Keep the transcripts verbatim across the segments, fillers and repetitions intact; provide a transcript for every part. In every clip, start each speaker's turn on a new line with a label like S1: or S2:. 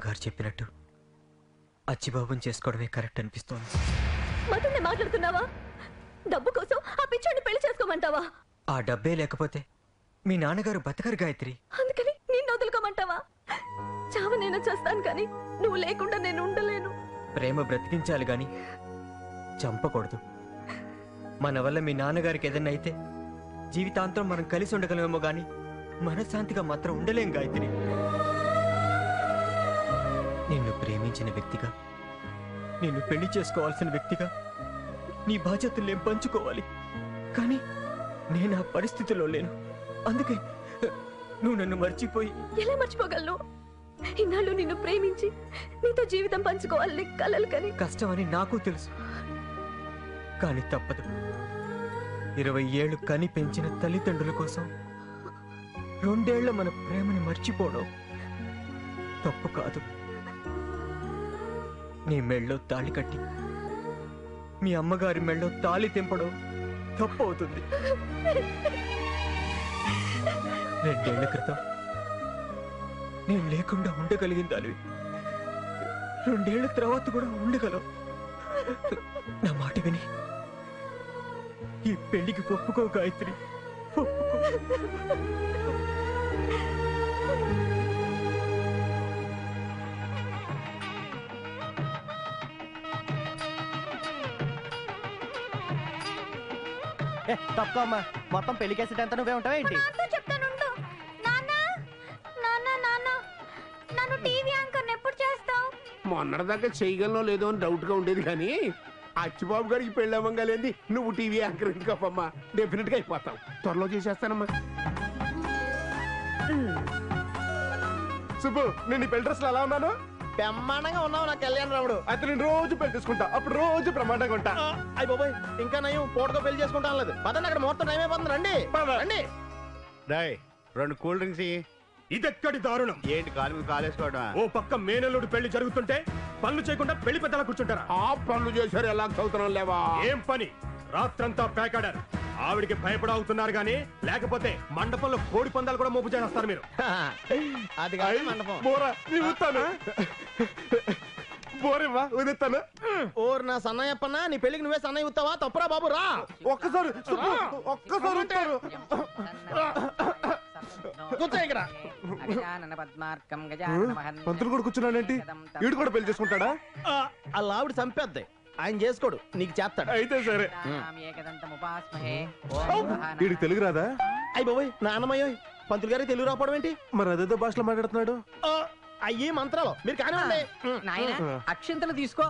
S1: అమ్మగారు చెప్పినట్టు అచ్చిబాబుని చేసుకోవడమే కరెక్ట్ అనిపిస్తోంది.
S2: మధునే మాట్లాడుతున్నావా? డబ్బు కోసం ఆ పిచ్చోడిని పెళ్లి చేసుకోమంటావా?
S1: ఆ డబ్బే లేకపోతే మీ నాన్నగారు బతకరు గాయత్రి.
S2: అందుకని నిన్ను వదులుకోమంటావా? చావు నేను చేస్తాను కానీ నువ్వు లేకుండా నేను ఉండలేను.
S1: ప్రేమ బ్రతికించాలి గాని చంపకూడదు. మన వల్ల మీ నాన్నగారికి ఏదన్నా అయితే జీవితాంతం మనం కలిసి ఉండగలమేమో గాని మనశ్శాంతిగా మాత్రం ఉండలేం గాయత్రి. నిన్ను ప్రేమించిన వ్యక్తిగా, నిన్ను పెళ్లి చేసుకోవాల్సిన వ్యక్తిగా నీ బాధ్యతలు నేను పంచుకోవాలి. కానీ నేను ఆ పరిస్థితిలో లేను. అందుకే నువ్వు నన్ను మర్చిపోయి.
S2: ఎలా మర్చిపోగలను? ఇన్నాళ్ళు నిన్ను ప్రేమించి నీతో జీవితం పంచుకోవాలని కలలు కని.
S1: కష్టమని నాకు తెలుసు, కానీ తప్పదు. ఇరవై ఏళ్ళు కని పెంచిన తల్లిదండ్రుల కోసం రెండేళ్ల మన ప్రేమని మర్చిపోవడం తప్పు కాదు. నీ మెళ్ళో తాళి కట్టి మీ అమ్మగారి మెళ్ళో తాళి తెంపడం తప్పు అవుతుంది. రెండేళ్ల క్రితం నేను లేకుండా ఉండగలిగిందానివి, రెండేళ్ల తర్వాత కూడా ఉండగలవు. నా మాట విని ఈ పెళ్లికి ఒప్పుకో గాయత్రి, ఒప్పుకో.
S3: తప్పమ్మా, మొత్తం పెళ్లి కేసెట్ అంతా నువ్వే ఉంటావా ఏంటి?
S4: చెప్తానుండు. నాన్న నాన్న నాన్న నన్ను టీవీ యాంకర్ ఎప్పుడు చేస్తావు?
S5: మొన్నటిదాకా చేయగలనో లేదో అని డౌట్ గా ఉండేది, కానీ అచ్చిబాబు గారికి పెళ్లి అవ్వగలేంది నువ్వు టీవీ యాంకర్ ఎందుకమ్మా? డెఫినెట్ గా అయిపోతావు. త్వరలో చేసేస్తానమ్మా.
S6: సుబ్బు, నేను పెళ్లి డ్రెస్ ఎలా ఉన్నాను?
S3: బ్రహ్మాండంగా ఉన్నావు నా కళ్యాణ రాముడు.
S6: అయితే నేను రోజు పెళ్లి తీసుకుంటా, అప్పుడు రోజు బ్రహ్మాండంగా ఉంటా.
S3: అయ్యి బాబాయ్, ఇంకా నయం పూటగా పెళ్లి చేసుకుంటాను లేదు. పదండి, అక్కడ ముహూర్తం టైం అయిపోతుంది. రండి రండి.
S7: డాయ్ రెండు కూల్ డ్రింక్స్.
S6: ఇదెక్కడి దారుణం!
S7: ఏంటి కాలు మీద కాలేసుకోవడం?
S6: ఓ పక్క మేనల్లుడు పెళ్లి జరుగుతుంటే పనులు చేయకుండా పెళ్లి పెద్దలా కూర్చుంటారా?
S5: ఆ పనులు చేశారు, ఎలా చదువుతున్నాం లేవా?
S6: ఏం పని? రాత్రంతా పేకాడారు. ఆవిడికి భయపడవుతున్నారు గానీ లేకపోతే మండపంలో కోడి పందాలు కూడా మోపు చేస్తారు మీరు.
S3: అది కాదు మండపం.
S6: బోరా ఊతాను, బోరేవా ఊదిస్తాను.
S3: ఓరు నా సన్నయ్యప్పన్నా, నీ పెళ్లికి నువ్వే సన్నయ్య ఊతావా? తప్పురా బాబు, రా
S6: ఒక్కసారి ఒక్కసారి ఊతారు.
S3: కూర్చో ఇక్కడ.
S6: పంతులు కూడా కూర్చున్నాడేంటి? వీడు కూడా పెళ్లి చేసుకుంటాడా?
S3: అలా ఆవిడ చంపేద్ది, ఆయన చేసుకోడు, నీకు చేస్తాడు.
S6: అయితే సరే. వీడికి తెలుగు రాదా?
S3: అయ్యి బాబోయ్, నాన్నమయ్యో, పంతులు గారికి తెలుగు రాపడం ఏంటి?
S6: మరి అదేదో భాషలో మాట్లాడుతున్నాడు.
S3: అయ్యి మంత్రాలు మీరు కానివ్వండి.
S8: అక్షంతలు తీసుకో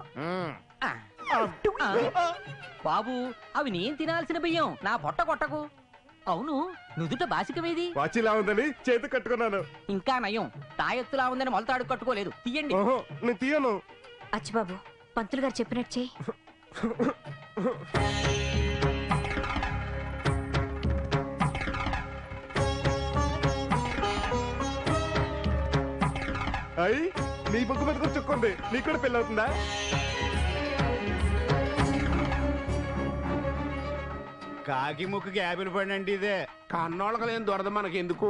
S8: బాబు. అవి నేను తినాల్సిన బియ్యం, నా పొట్ట కొట్టకు. అవును, నుదుట బాసికమేది?
S6: వాచిలా ఉందని చేతి కట్టుకున్నాను.
S8: ఇంకా నయం, తాయెత్తులా ఉందని మొలతాడు కట్టుకోలేదు. తీయండి.
S6: నేను తీయను.
S2: అచ్చిబాబు, పంతులు గారు చెప్పినట్టు చెయ్యి.
S6: అయ్యి నీ బుక్ మీద కూడా చుక్కుంది, నీకు కూడా పెళ్ళి అవుతుందా?
S7: కాకి ముక్కుకి యాపిల్ పడండి. ఇదే
S5: కన్నోళ్ళకి లేని దొరద మనకి ఎందుకు?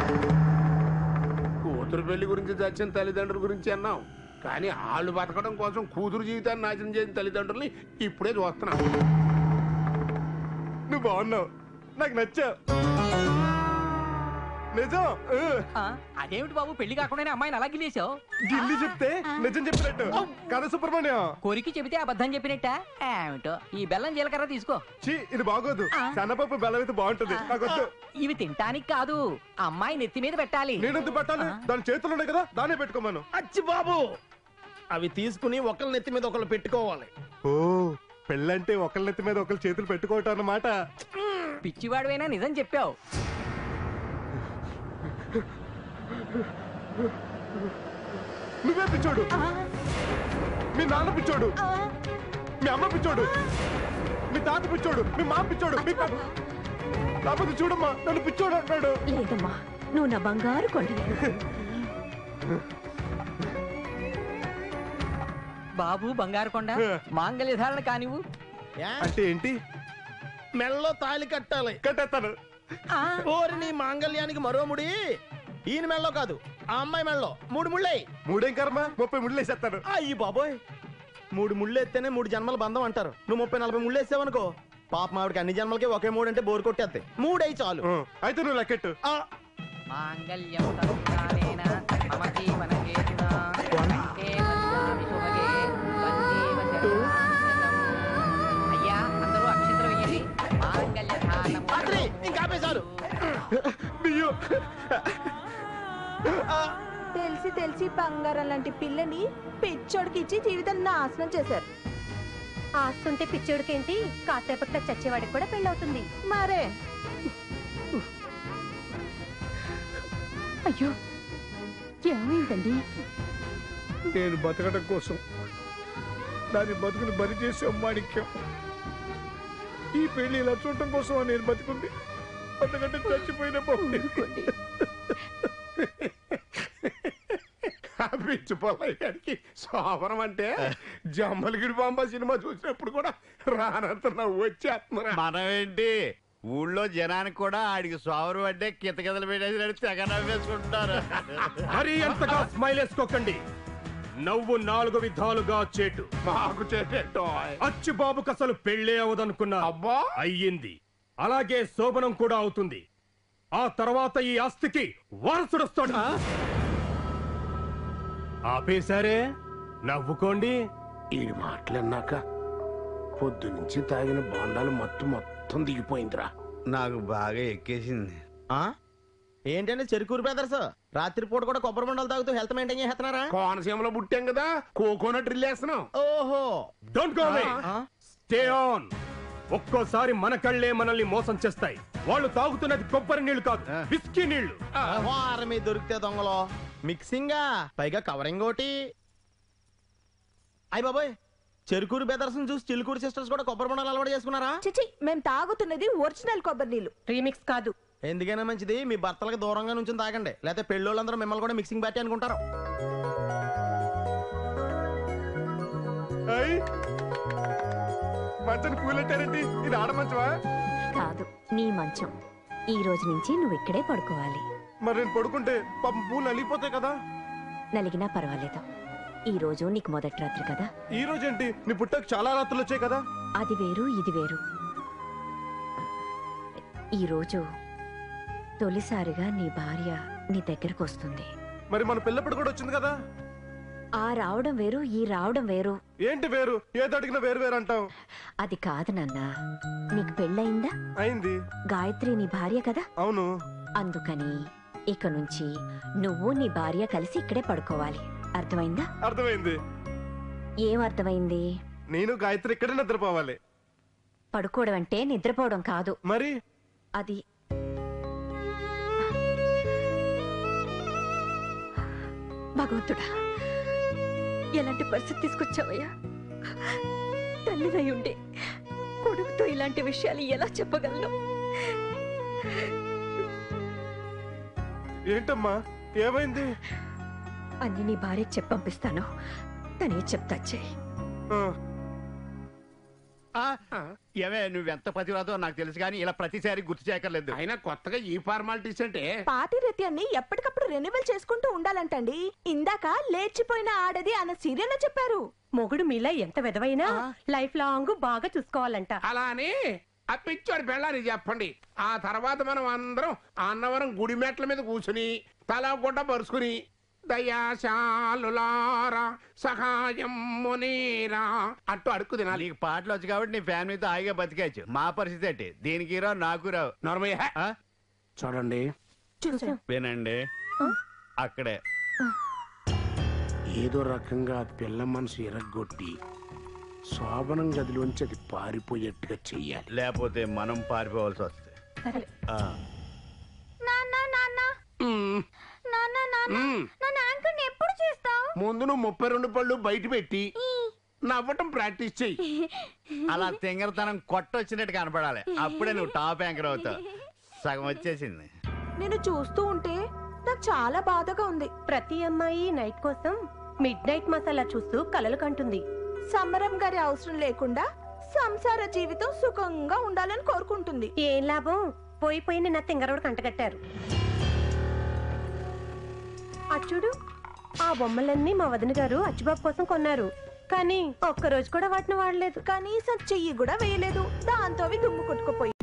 S5: కూతురు పెళ్లి గురించి చచ్చిన తల్లిదండ్రుల గురించి అన్నాం, కానీ వాళ్ళు బతకడం కోసం కూతురు జీవితాన్ని నాశనం చేసిన తల్లిదండ్రుల్ని ఇప్పుడే చూస్తున్నాం.
S6: నువ్వు బాగున్నావు, నాకు నచ్చావు. నిజం.
S8: అదేమిటి బాబు, పెళ్లి కాకుండానే అమ్మాయిని అలా గిలేసావు?
S6: గిల్లి చెప్తే నిజం చెప్పినట్టు కదా సుబ్రహ్మణ్యం?
S8: కొరికి చెబితే అబద్ధం చెప్పినట్ట. ఏమిటో ఈ బెల్లం జీలకర్ర తీసుకో.
S6: చీ, ఇది బాగోదు. సన్నపప్పు బెల్లం అయితే బాగుంటది.
S8: ఇవి తినటానికి కాదు, అమ్మాయి నెత్తి మీద పెట్టాలి.
S6: నేనెందుకు పెట్టాలి? దాని చేతులు ఉన్నాయి కదా, దానే పెట్టుకోమను.
S3: అచ్చి బాబు, అవి తీసుకుని ఒకళ్ళ నెత్తి మీద ఒకళ్ళు పెట్టుకోవాలి.
S6: ఓ, పెళ్ళంటే ఒకళ్ళ నెత్తి మీద ఒకళ్ళు చేతులు పెట్టుకోవటం అన్నమాట.
S8: పిచ్చివాడువైనా నిజం చెప్పావు.
S6: నువ్వే పిచ్చోడు, మీ నాన్న పిచ్చోడు, మీ అమ్మ పిచ్చోడు, మీ తాత పిచ్చోడు, మీ మామ పిచ్చోడు. లేకపోతే చూడమ్మా, నన్ను పిచ్చోడు అంటాడు.
S2: లేదమ్మా, నువ్వు నా బంగారు కొండవి.
S8: బాబు బంగారు కొండ, మాంగళ్య ధారణ కానివ్వు.
S6: అంటే ఏంటి?
S3: మెల్లో తాళి కట్టాలి.
S6: కట్టేస్తాను.
S3: ఓరి నీ మాంగళ్యానికి మరో ముడి ఈయన మెల్లో కాదు, ఆ అమ్మాయి మెళ్ళలో మూడు ముళ్ళే.
S6: మూడేం కర్మ, ముప్పై ముళ్ళు వేసేస్తాను.
S3: అయ్యి బాబోయ్, మూడు ముళ్ళు ఎత్తేనే మూడు జన్మల బంధం అంటారు. నువ్వు ముప్పై నలభై ముళ్ళు వేసావనుకో, పాప మావిడికి అన్ని జన్మలకి ఒకే మూడు అంటే బోరు కొట్టేస్తాయి. మూడై చాలు.
S6: ఆ, అయితే నువ్వు లెక్కెట్టు.
S3: ఆ,
S8: మాంగళ్యం తత్కాలేన మమ జీవన హేతునా కంఠే బధ్నామి శుభగే వందేవ శరణం. అయ్యా అందరూ అక్షంతలు వేయండి. మాంగళ్య ధారణము
S3: రాత్రి ఇంకా ఆపేశారు.
S6: బియ్యం.
S2: తెలిసి తెలిసి బంగారం లాంటి పిల్లని పిచ్చోడికి ఇచ్చి జీవితం నాశనం చేశారు.
S4: ఆస్తుంటే పిచ్చోడికేంటి, కాసేపట్లో చచ్చేవాడికి కూడా పెళ్ళవుతుంది.
S2: మరే
S4: అయ్యో ఏమైందండి?
S5: నేను బతకడం కోసం దాని బతుకుని బలి చేసే మాణిక్యం. ఈ పెళ్లి ఇలా చూడటం కోసం నేను బతుకుంది. అంతకంటే చచ్చిపోయిన బాగుంది. పిచ్చిపోలయ్యానికి శోభనం అంటే జమ్మలగిరి బాంబ సినిమా చూసినప్పుడు కూడా రానంత నవ్వు వచ్చేస్తున్నా.
S7: మనం ఏంటి ఊళ్ళో జనానికి కూడా ఆడికి సోవరు అంటే కితకితలు పెట్టేసి తెగ నవ్వేసుకుంటారు.
S6: మరీ అంతగా స్మైల్ వేసుకోకండి. నవ్వు నాలుగు విధాలుగా చేటు.
S5: మాకు చేటో
S6: అచ్చుబాబుకు అసలు పెళ్ళే అవదనుకున్నా,
S5: అబ్బా
S6: అయ్యింది. అలాగే శోభనం కూడా అవుతుంది. ఆ తర్వాత ఈ ఆస్తికి వారసుడు వస్తాడు. ఆపేశారే, నవ్వుకోండి.
S5: ఈ మాటలన్నాక పొద్దు నుంచి తాగిన బోండాలు మొత్తం మొత్తం దిగిపోయిందిరా.
S7: నాకు బాగా ఎక్కేసింది.
S3: ఆ? ఏంటంటే చెరుకూరు బ్రదర్స్ రాత్రి పూట కూడా కొబ్బరి బొండాలు తాగుతూ హెల్త్ మెయింటైన్ చేస్తున్నారా?
S5: కోనసీమలో పుట్టాం కదా, కోకోనట్ డ్రిల్ వేస్తున్నాం.
S3: ఓహో,
S6: డోంట్ గో అవే,
S3: ఆ?
S6: Stay on. ఒక్కోసారి మన కళ్ళే మనల్ని మోసం చేస్తాయి. వాళ్ళు తాగుతున్నది కొబ్బరి నీళ్లు కాదు, విస్కీ నీళ్లు.
S3: వారం మీద దొరికితే దొంగలో మిక్సింగ్, పైగా కవరింగ్ ఒకటి. అయ్య బాబోయ్, చెరుకూరు బ్రదర్స్ చూసి చిలుకూరు సిస్టర్స్ కూడా కొబ్బరి బొండాలు అలవాటు చేసుకున్నారా?
S2: చిచి, మేము తాగుతున్నది ఒరిజినల్ కొబ్బరి నీళ్లు, రీమిక్స్ కాదు.
S3: ఎందుకైనా మంచిది మీ భర్తలకు దూరంగా నుంచి తాగండి, లేకపోతే పెళ్ళోళ్ళందరూ మిమ్మల్ని కూడా మిక్సింగ్ బ్యాటి అనుకుంటారు.
S6: మంచం కూలెట్టారండి, ఇది ఆడ మంచమా?
S2: కాదు, నీ మంచం. ఈ రోజు నుంచి నువ్వు ఇక్కడే పడుకోవాలి.
S6: మరి నేను పడుకుంటే పాపం పూలు నలిగిపోతాయి కదా.
S2: నలిగినా పర్వాలేదు, ఈ రోజు నీకు మొదటి రాత్రి కదా.
S6: ఈ రోజు ఏంటి, నీ పుట్టకు చాలా రాత్రులు వచ్చాయి కదా.
S2: అది వేరు, ఇది వేరు. ఈ రోజు తొలిసారిగా నీ భార్య నీ దగ్గరకు వస్తుంది.
S6: మరి మన పిల్లప్పుడు కూడా వచ్చింది కదా.
S2: ఆ రావడం వేరు, ఈ రావడం వేరు.
S6: ఏంటి వేరు? ఏది అడిగినా వేరు వేరు అంటావు.
S2: అది కాదు నాన్న, నీకు పెళ్ళయిందా?
S6: అయింది.
S2: గాయత్రి నీ భార్య కదా.
S6: అవును.
S2: అందుకని ఇక నుంచి నువ్వు నీ భార్య కలిసి ఇక్కడే పడుకోవాలి. అర్థమైందా?
S6: అర్థమైంది.
S2: ఏం అర్థమైంది?
S6: నేను గాయత్రి ఇక్కడే నిద్రపోవాలి.
S2: పడుకోవడం అంటే నిద్రపోవడం కాదు.
S6: మరి
S2: అది భగవంతుడా, ఎలాంటి పరిస్థితి తీసుకొచ్చావయ్యా? తల్లిదై ఉండే కొడుకుతో ఇలాంటి విషయాలు ఎలా చెప్పగలను?
S6: ఏంటమ్మా, ఏమైంది?
S2: అన్ని నీ భార్యకి చెప్పంపిస్తాను, తనే చెప్తా. చెయ్యి.
S7: ఏమే నువ్వెంత పతివ్రతో నాకు తెలుసు కానీ ఇలా ప్రతిసారి గుర్తు చేయక్కర్లేదు.
S5: అయినా కొత్తగా ఈ ఫార్మాలిటీస్ అంటే
S2: పాతిరత్యాన్ని ఎప్పటికప్పుడు రెన్యువల్ చేసుకుంటూ ఉండాలంటండి. ఇందాక లేచిపోయిన ఆడది అన్న సీరియల్లో చెప్పారు.
S9: మొగుడు మీలా ఎంత విధవైనా లైఫ్ లాంగ్ బాగా చూసుకోవాలంట.
S5: అలా అని ఆ పిచ్చోడి పెళ్ళాని చెప్పండి. ఆ తర్వాత మనం అందరం అన్నవరం గుడి మెట్ల మీద కూర్చుని తల గుడ్డ పరుచుకుని దయాశాలులారా సహాయం మునీరా అంటూ అడుక్కు తినాలి.
S7: నీకు పాటలు వచ్చు కాబట్టి నీ ఫ్యామిలీతో హాయిగా బతికేచ్చు. మా పరిస్థితి ఏంటి? దీనికి రావు, నాకు రావు.
S5: నార్మల్ చూడండి,
S7: వినండి, అక్కడే
S5: ఏదో రకంగా ఆ పిల్ల మనసు ఎరగొట్టి శోభనం గదిలోంచి అది పారిపోయేట్టుగా చెయ్యాలి.
S7: లేకపోతే మనం పారిపోవాల్సి వస్తుంది. ఆ.
S4: నాన్న నాన్న నాన్న నాన్న నన్ను యాంకర్ని ఎప్పుడు చేస్తావు?
S5: ముందు నువ్వు ముప్పై రెండు పళ్ళు బయట పెట్టి నవ్వటం ప్రాక్టీస్ చెయ్యి.
S7: అలా తెంగరతనం కొట్టొచ్చినట్టు కనపడాలి, అప్పుడే నువ్వు టాప్ యాంకర్ అవుతావు. సగం వచ్చేసింది.
S2: నేను చూస్తూ ఉంటే నాకు చాలా బాధగా ఉంది.
S9: ప్రతి అమ్మాయి నైట్ కోసం మిడ్ నైట్ మసాలా చూస్తూ కలలు కంటుంది.
S2: సమరం గారి అవసరం లేకుండా సంసార జీవితం సుఖంగా ఉండాలని కోరుకుంటుంది.
S9: ఏం లాభం, పోయి పోయి నిన్న తింగరోడు కంటగట్టారు. అచ్చుడు ఆ బొమ్మలన్నీ మా వదిన గారు అచ్చుబాబు కోసం కొన్నారు, కానీ ఒక్కరోజు కూడా వాటిని వాడలేదు.
S2: కనీసం చెయ్యి కూడా వేయలేదు, దాంతో అవి దుమ్ము కొట్టుకుపోయి